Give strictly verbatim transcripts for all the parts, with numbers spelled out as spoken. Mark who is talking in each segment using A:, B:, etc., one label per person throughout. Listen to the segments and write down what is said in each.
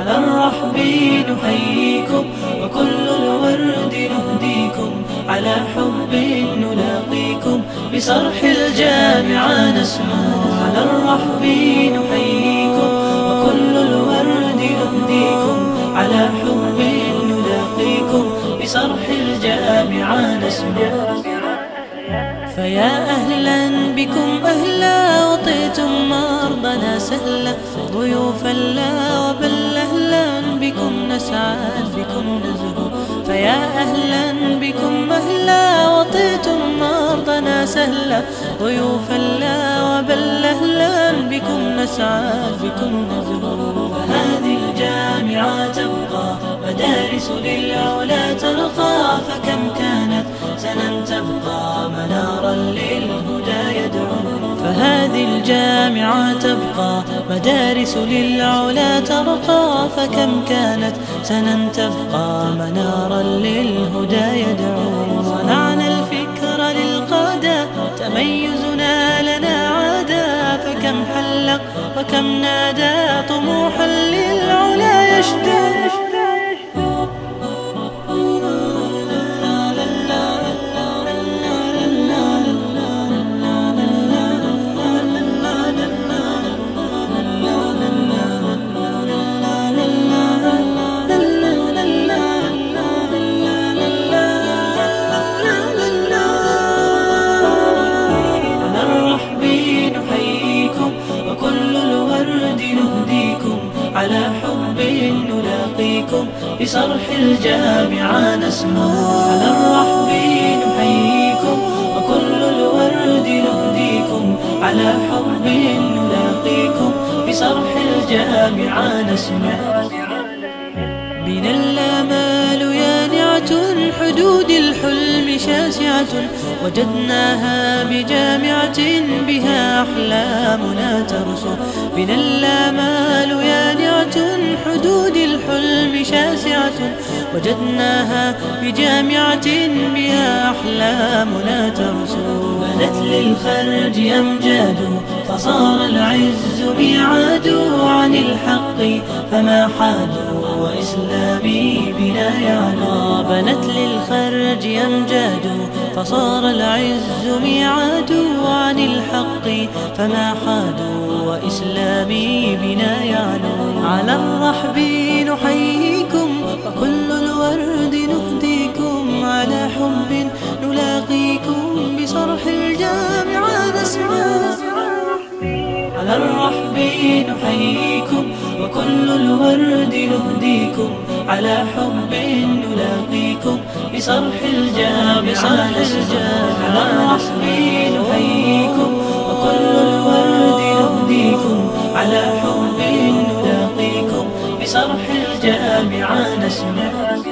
A: على الرحب نحييكم وكل الورد نهديكم، على حب نلاقيكم بصرح الجامعة نسمو. على الرحب نحييكم وكل الورد نهديكم، على حب نلاقيكم بصرح الجامعة نسمو. فيا أهلا بكم أهلا وطيتم مرضنا سهلا، ضيوفا لا وبل أهلا بكم نسعد بكم نزهو. فيا أهلا بكم أهلا وطيتم مرضنا سهلا، ضيوفا لا وبل أهلا بكم نسعد بكم نزهو. فهذه الجامعة تبقى مدارس للعلا ترقى، فكم كانت سنا تبقى منارا للهدى يدعو. فهذه الجامعة تبقى مدارس للعلا ترقى، فكم كانت سنا تبقى منارا للهدى يدعو. صنعنا الفكر للقادة تميزنا لنا عادا، فكم حلق وكم نادى طموحا للعلا يشدو. على حب نلاقيكم بصرح الجامعة نسمو. على الرحب نحييكم وكل الورد نهديكم، على حب نلاقيكم بصرح الجامعة نسمو. بنا الآمال يانعة حدود الحلم شاسعة، وجدناها بجامعة بها أحلامنا ترسو. بنا الآمال يانعة حدود الحلم شاسعة، وجدناها بجامعة بها أحلامنا ترسو. بدت للخرج أمجاد فصار العز ميعاد، عن الحق فما حادوا وإسلامي بنا يعلو. بنت للخرج أمجاد فصار العز ميعاد، عن الحق فما حادوا وإسلامي بنا يعلو. على الرحب نحييكم وكل الورد نهديكم، على حب نلاقيكم بصرح الجامعة نسمو. على الرحب نحييكم وكل الورد نهديكم، على حب نلاقيكم بصرح الجامعة نسمو. على الرحب نحييكم وكل الورد نهديكم، على حب نلاقيكم بصرح الجامعة نسمو.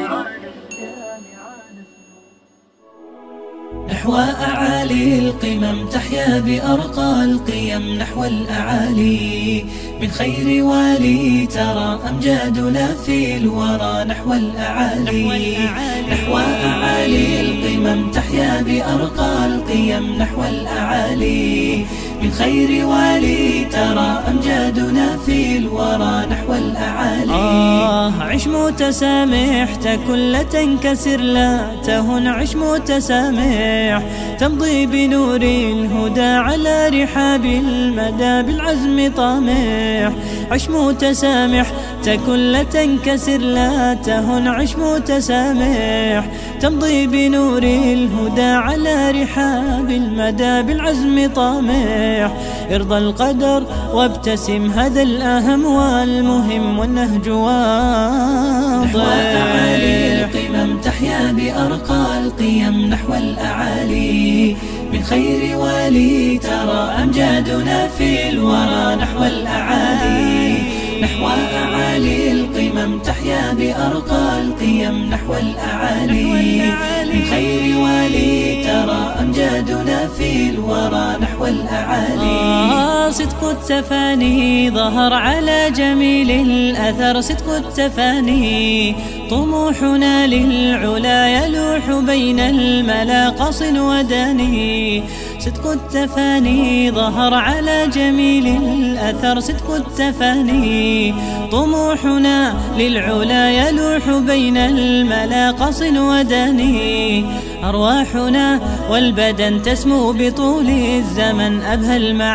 A: نحو أعالي القمم تحيا بأرقى القيم، نحو الأعالي من خير والي ترى أمجادنا في الورى. نحو الأعالي نحو أعالي القمم تحيا بأرقى القيم، نحو الأعالي من خير والي ترى أمجادنا في الورى. نحو الأعالي آه عش متسامح تكن لا تنكسر لا تهن، عش متسامح تمضي بنور الهدى على رحاب المدى بالعزم طامح. عش متسامح تكن لا تنكسر لا تهن، عش متسامح تمضي بنور الهدى على رحاب المدى بالعزم طامح. ارضى القدر وابتسم هذا الأهم والمهم والنهج واضح. نحو أعالي القمم تحيا بأرقى القيم، نحو الأعالي من خير والي ترى أمجادنا في الورى. نحو الأعالي نحو أعالي القمم تحيا بأرقى القيم، نحو الأعالي من خير والي ترى أمجادنا في الورى. نحو الأعالي آه صدق التفاني ظهر على جميل الأثر، صدق التفاني طموحنا للعلا يلوح بين الملا قص وداني. صدق التفاني ظهر على جميل الأثر، صدق التفاني طموحنا للعلا يلوح بين الملا قص وداني، أرواحنا والبدن تسمو بطول الزمن أبهى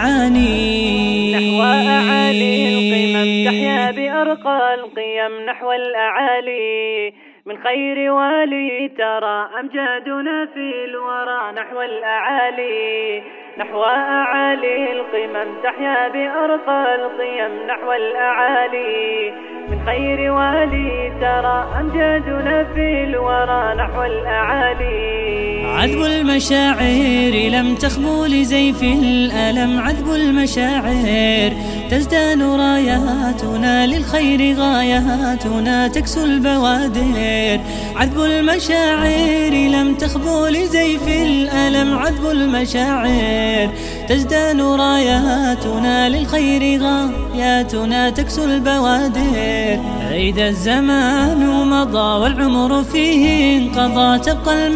A: المعاني.
B: نحو أعالي القمم تحيا بأرقى القيم، نحو الأعالي من خير والي ترى أمجادنا في الورى، نحو الأعالي نحو أعالي القمم تحيا بأرقى القيم، نحو الأعالي من خير والي ترى أمجادنا في الورى، نحو الأعالي.
A: عذب المشاعر لم تخبو لزيف الألم، عذب المشاعر تزدان راياتنا للخير غاياتنا تكسو البوادر، عذب المشاعر لم تخبو لزيف الألم، عذب المشاعر تزدان راياتنا للخير غاياتنا تكسو البوادر. إذا الزمان مضى والعمر فيه انقضى تبقى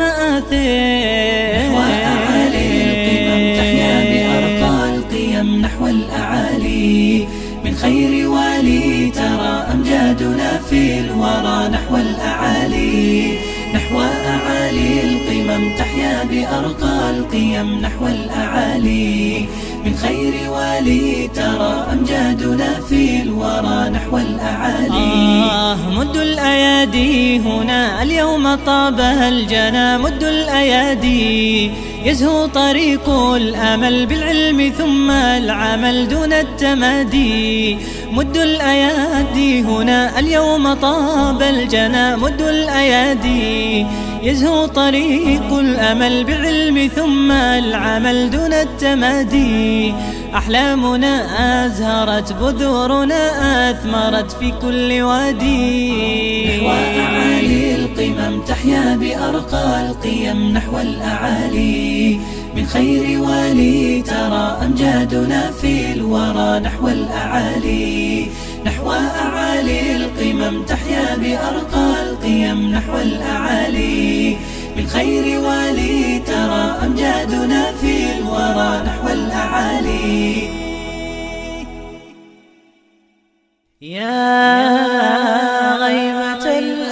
A: المآثر.
C: نحو أعالي القمم تحيا بأرقى القيم، نحو الأعالي من خير والي ترى أمجادنا في الورى، نحو الأعالي نحو أعالي القمم تحيا بأرقى القيم، نحو الأعالي من خير والي ترى أمجادنا في الورى، نحو الأعالي.
A: آه مد الأيادي هنا اليوم طاب الجنى، مد الأيادي يزهو طريق الأمل بالعلم ثم العمل دون التمادي، مد الأيادي هنا اليوم طاب الجنى، مد الأيادي يزهو طريق الأمل بالعلم ثم العمل دون التمادي، أحلامنا أزهرت بذورنا أثمرت في كل وادي.
C: نحو أعالي القمم تحيا بأرقى القيم، نحو الأعالي من خير والي ترى أمجادنا في الورى، نحو الأعالي نحو أعالي القمم تحيا بأرقى القيم، نحو الأعالي من خير والي ترى أمجادنا في الورى، نحو الأعالي.
A: يا غيمة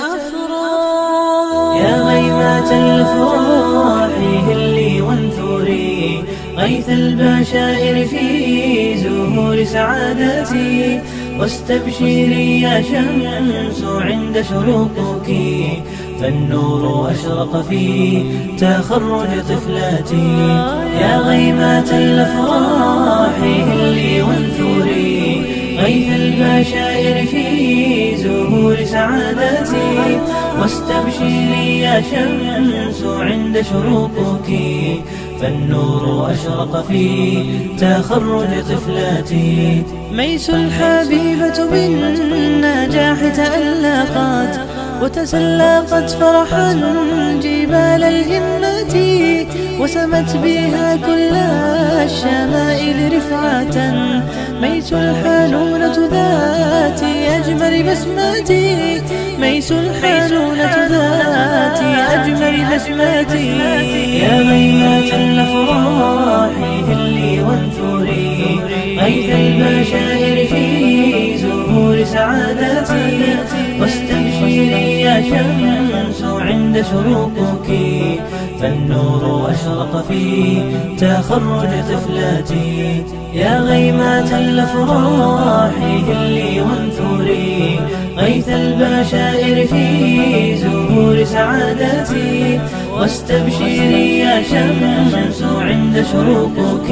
A: الأفراح
C: يا غيمة الأفراح هلي وانثري غيث البشائر في زهور سعادتي، واستبشري يا شمس عند شروقك فالنور أشرق في تخرج طفلاتي. يا غيمة الأفراح هلي وانثري غيث البشائر في زهور سعادتي، واستبشري يا شمس عند شروقك فالنور أشرق في تخرج طفلاتي.
A: ميس الحبيبة بالنجاح تألقت وتسلقت فرحا جبال الهمة، وسمت بها كل الشمائل رفعة. ميس الحنونة ذات أجمل بسمتي، ميس الحنونة ذات أجمل بسمتي.
C: يا غيمة الأفراح هلي وانثري غيث البشائر في زهور سعادتي، واستبشري يا شمس عند شروقك فالنور أشرق في تخرج طفلاتي. يا غيمة الأفراح هلي وانثري غيث البشائر في زهور سعادتي، واستبشري يا شمس عند شروقك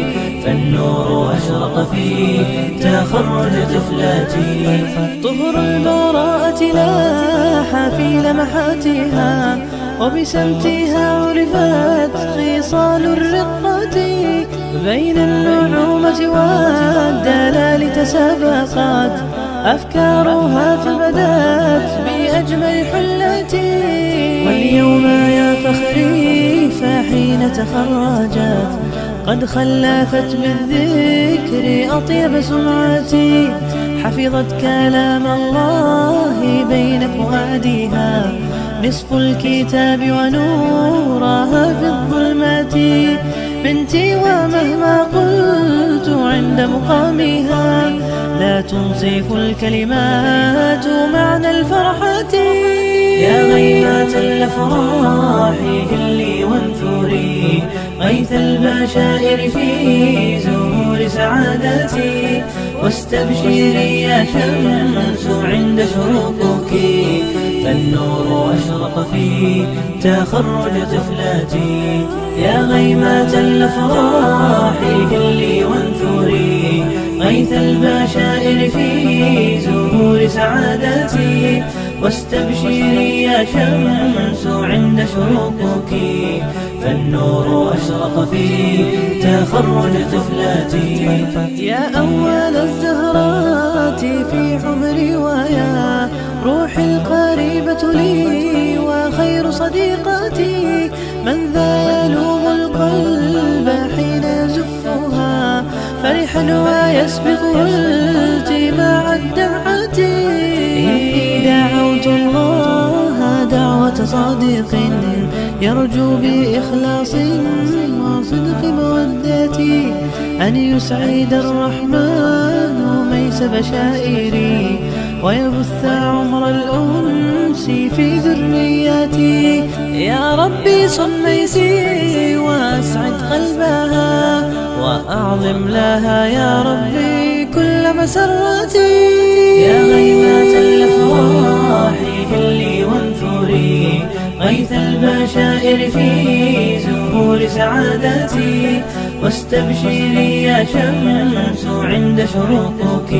C: فالنور أشرق في تخرج طفلاتي.
A: طهر البراءة لاح في لمحاتها، وبسمتها عرفت خصال الرقة. بين النعومة والدلال تسابقت أفكارها فبدت بأجمل حلتي.
C: واليوم يا فخري فحين تخرجت
A: قد خلفت بالذكر أطيب سمعتي، حفظت كلام الله بين فؤادها نصف الكتاب ونورها في الظلمات. بنتي ومهما قلت عند مقامها لا تنصف الكلمات معنى الفرحة.
C: يا غيمات الأفراح هلي وانثري غيث البشائر في زهور سعادتي، واستبشري يا شمس عند شروقك فالنور أشرق في تخرج طفلاتي. يا غيمات الأفراح هلي وانثري غيث البشائر في زهور سعادتي، واستبشري يا شمس عند شروقك فالنور أشرق في تخرج طفلاتي.
A: يا أول الزهرات في حمري ويا روحي القريبة لي وخير صديقتي، من ذا يلوم القلب حين يزفها فرحا ويسبق التماع الدمعة. إني دعوت الله دعوة صادق يرجو بإخلاص وصدق مودتي أن يسعد الرحمن ميس بشائري ويبث عمر الأنس في ذرياتي. يا ربي صن ميسي وأسعد قلبها وأعظم لها يا ربي كل مسراتي.
C: يا غيمات الأفراح هلي وانثري غيث البشائر في زهور سعادتي، واستبشري يا شمس عند شروقك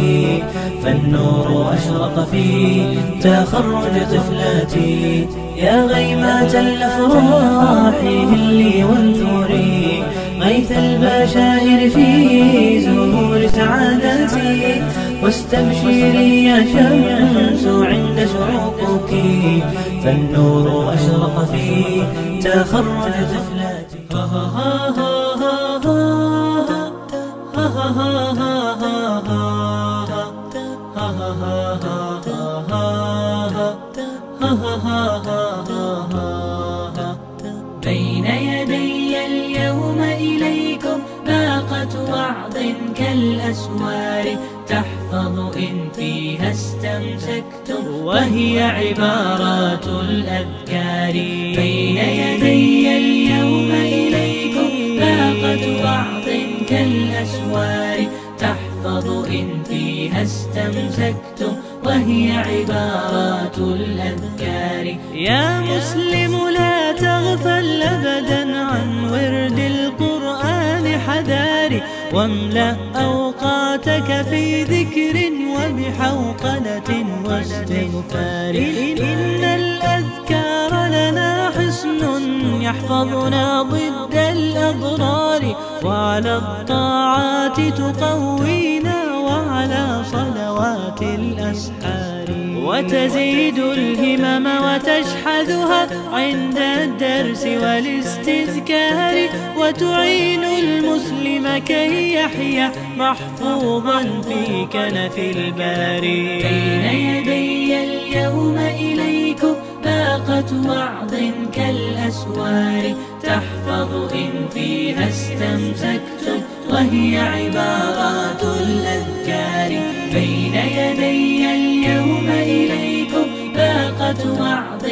C: فالنور أشرق في تخرج طفلاتي. يا غيمات الأفراح هلي وانثري غيث البشائر في زهور سعادتي، واستبشري يا شمس عند شروقك فالنور أشرق في تخرج طفلاتي.
D: بين يدي اليوم إليكم باقة وعظ كالأسوار تحفظ إن فيها استمسكتم وهي عبارات الأذكار. بين يدي اليوم إليكم باقة وعظ كالأسوار تحفظ إن فيها استمسكتم وهي عبارات الأذكار.
A: يا مسلم لا تغفل أبدا عن ورد القرآن حذاري، واملأ أوقاتك في ذكر وبحوقلة واستغفار. إن الأذكار لنا حصن يحفظنا ضد الأضرار، وعلى الطاعات تقوينا وعلى صلوات الأسحار، وتزيد الهمم وتشحذها عند الدرس والاستذكار، وتعين المسلم كي يحيا محفوظا في كنف الباري.
D: بين يدي اليوم إليكم باقة وعظ كالأسوار تحفظ إن فيها استمسكتم وهي عبارات الأذكار. بين يدي اليوم إليكم باقة وعظ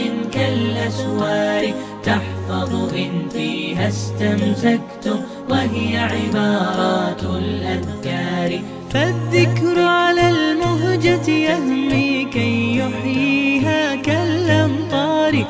D: كالأسوار تحفظ إن فيها استمسكتم وهي عبارات الأذكار.
A: فالذكر على المهجة يهمي كي يحييها كالأمطار،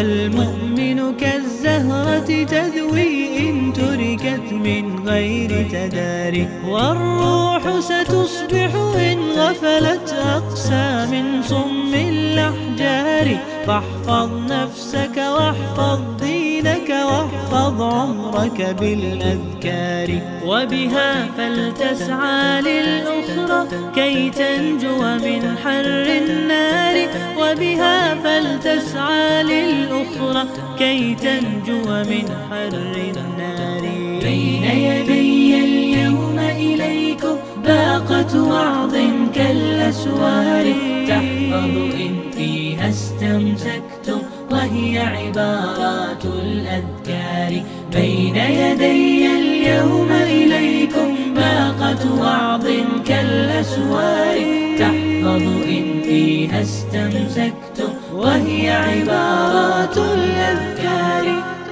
A: والمؤمن كالزهرة تذوي إن تركت من غير تداري، والروح ستصبح إن غفلت أقسى من صم الأحجار. فاحفظ نفسك واحفظ دينك واحفظ عمرك بالأذكار، وبها فلتسعى للأخرى كي تنجو من حر النار، وبها فلتسعى للأخرى كي تنجو من حر النار.
D: بين يدي اليوم إليكم باقة وعظ كالأسوار تحفظ إن فيها استمسكتم وهي عبارات الأذكار. الأفكار. بين يدي اليوم إليكم باقة وعظ كالأسوار، تحفظ إن فيها استمسكتم وهي عبارات الأذكار.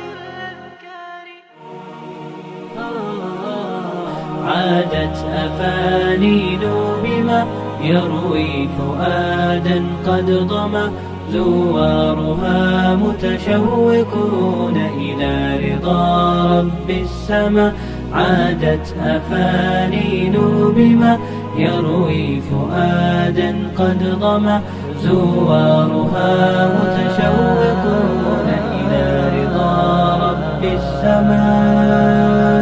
D: عادت أفانين بما يروي فؤادا قد ضمى، زوارها متشوقون إلى رضا رب السماء. عادت أفانين بما يروي فؤادا قد ضمى، زوارها متشوقون إلى رضا رب السماء.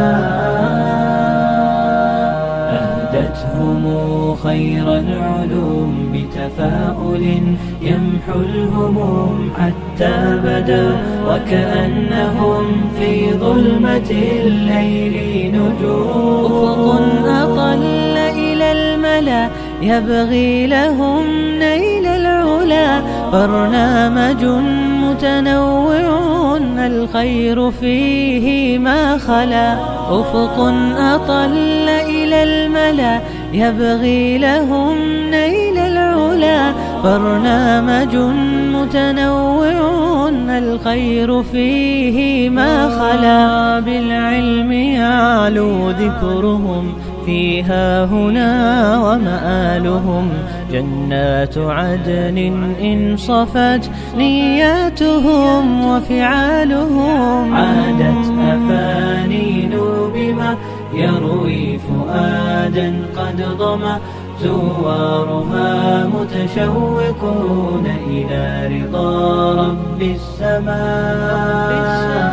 D: أهدتهم خير العلوم بتفاؤل يمحو الهموم حتى بدا، وكأنهم في ظلمة الليل نجوم.
A: أفق أطل إلى الملا يبغي لهم نيل العلا، برنامج متنوع الخير فيه ما خلا. أفق أطل إلى الملا يبغي لهم نيل العلا، برنامج متنوع الخير فيه ما خلا. بالعلم يعلو ذكرهم فيها هنا ومآلهم، جنات عدن إن صفت نياتهم وفعالهم.
D: عادت أفانين بما يروي فؤادا قد ضمى، زوارها متشوقون إلى رضا رب السماء.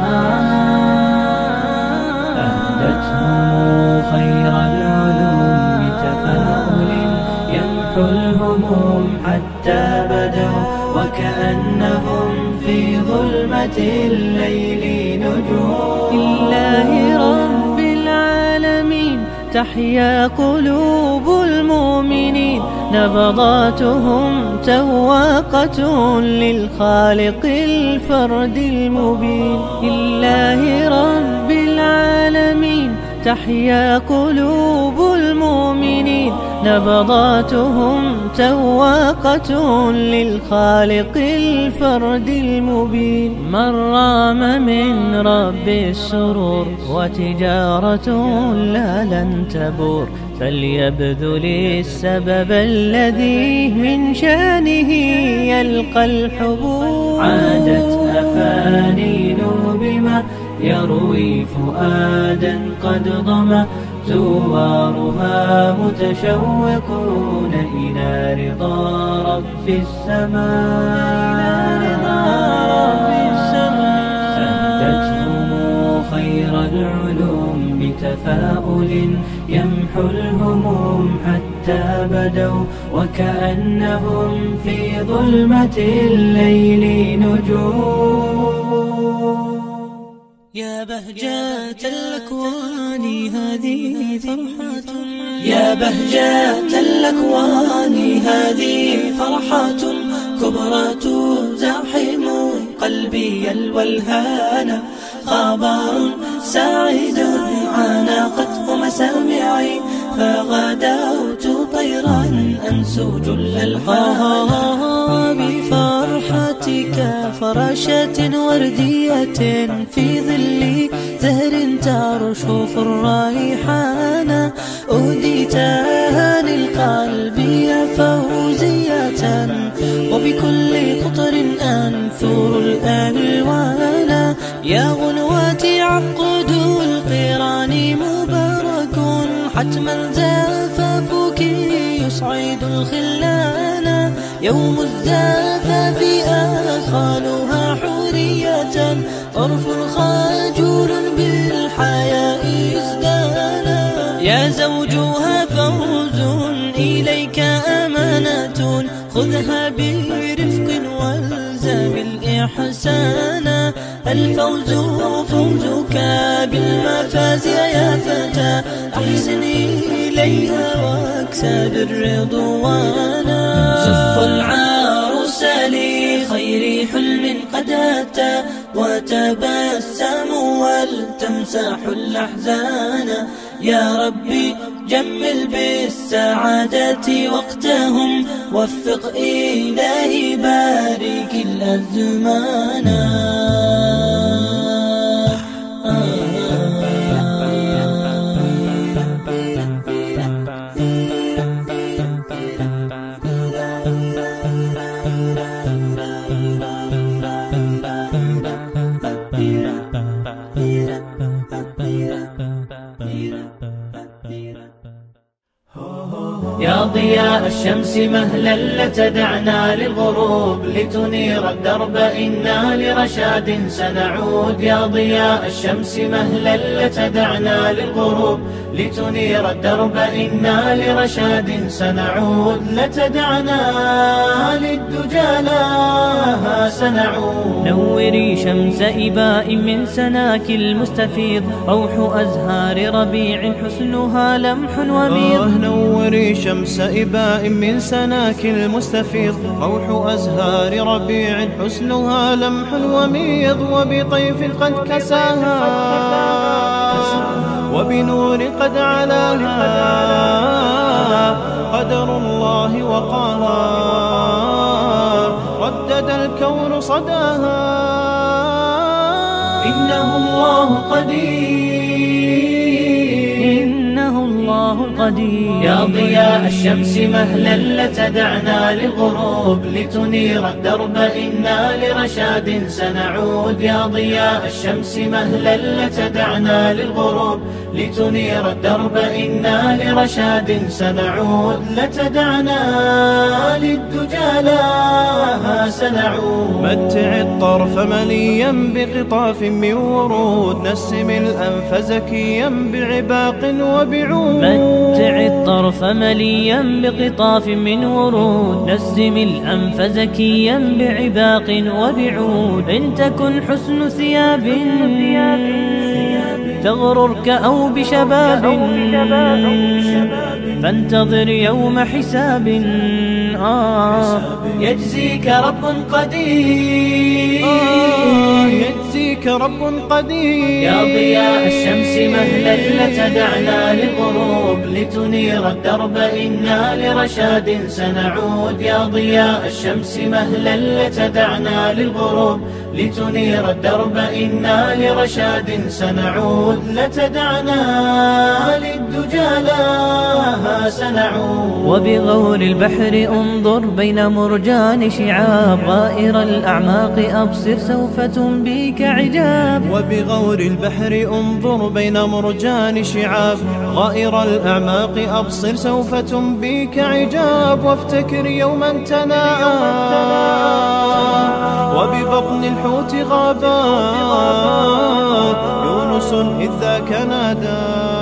D: أهدتهم خير العلوم بتفاؤل يمحو الهموم حتى بدوا، وكأنهم في ظلمة الليل نجوم.
A: لله رب العالمين تحيا قلوب المؤمنين، نبضاتهم تواقة للخالق الفرد المبين. لله رب العالمين تحيا قلوب المؤمنين، نبضاتهم تواقة للخالق الفرد المبين. من رام من رب السرور وتجارة لا لن تبور، فليبذل السبب الذي من شانه يلقى الحبور.
D: عادت أفانين بما يروي فؤادا قد ضمى، زوارها متشوقون إلى رضا رب السماء. أهدتهم خير العلوم بتفاؤل يمحو الهموم حتى بدوا، وكأنهم في ظلمة الليل نجوم.
A: يا بهجة الأكوان هذه فرحة،
C: يا بهجة الأكوان هذه فرحة كبرى تزاحم قلبي الولهان. خبر سعيد عانقته مسامعي، فغدوت طيرا أنسو جل الألحان.
A: بفرحتك فراشة وردية في ظل زهر ترشف الريحان، أهديتها للقلب يا فوزية، وبكل قطر أنثر الألوان. يا غنواتي عقد القران مبارك، حتما زفافك يصعد الخلان. يوم الزفاف آخالها حورية، طرف خجول بالحياء ازدانا. يا زوجها فوز إليك أمانة، خذها برفق والزم الإحسان. الفوز فوزك بالمفاز يا فتى، أحسن إليها واكسب الرضوان.
C: زف العروس لخير حلم قد أتى وتبسموا ولتمسحوا الأحزان. يا ربي جمل بالسعادة وقتهم، وفق إلهي بارك الأزمان.
D: يا ضياء الشمس مهلا لتدعنا للغروب لتنير الدرب إنا لرشاد سنعود. يا ضياء الشمس مهلا لتدعنا للغروب لتنير الدرب إنا لرشاد سنعود. لتدعنا للدجى لها سنعود.
A: نوري شمس إباء من سناك المستفيض، روح أزهار ربيع حسنها لمح وميض.
E: نوري شمس إباء من سناك المستفيض، روح أزهار ربيع حسنها لمح وميض. وبطيف قد كساها وبنور قد علاها، قدر الله وقاها ردد الكون صداها.
D: إنه الله قدير،
A: إنه الله القدير.
D: يا ضياء الشمس مهلا لتدعنا للغروب لتنير الدرب إنا لرشاد سنعود. يا ضياء الشمس مهلا لتدعنا للغروب لتنير الدرب إنا لرشاد سنعود. لتدعنا للدجى لها سنعود.
E: متع الطرف مليا بقطاف من ورود، نسم الأنف زكيا بعباق وبعود.
A: متع الطرف مليا بقطاف من ورود، نسم الأنف زكيا بعباق وبعود. إن تكن حسن ثياب تغررك أو بشباب، فانتظر يوم حساب آه
D: يجزيك رب قدير،
E: آه يجزيك رب قدير.
D: يا ضياء الشمس مهلا لتدعنا للغروب لتنير الدرب إنا لرشاد سنعود. يا ضياء الشمس مهلا لتدعنا للغروب لتنير الدرب إنا لرشاد سنعود. لتدعنا للدجى لها سنعود.
A: وبغور البحر انظر بين مرجان شعاب، غائر الأعماق أبصر سوف تنبيك عجاب.
E: وبغور البحر انظر بين مرجان شعاب، غائر الأعماق أبصر سوف تنبيك عجاب. وافتكر يوما تناءى وببطن الحوت غابا، يونس إذ ذاك نادى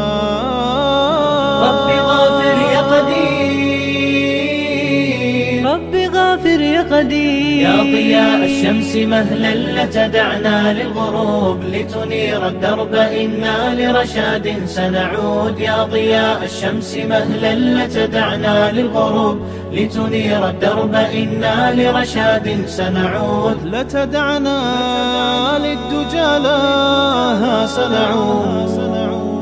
D: رب غافر يا قدير،
A: رب غافر يا قدير.
D: يا ضياء الشمس مهلا لتدعنا للغروب لتنير الدرب إنا لرشاد سنعود. يا ضياء الشمس مهلا لتدعنا للغروب لتنير الدرب إنا لرشاد سنعود.
E: لتدعنا للدجى لها سنعود.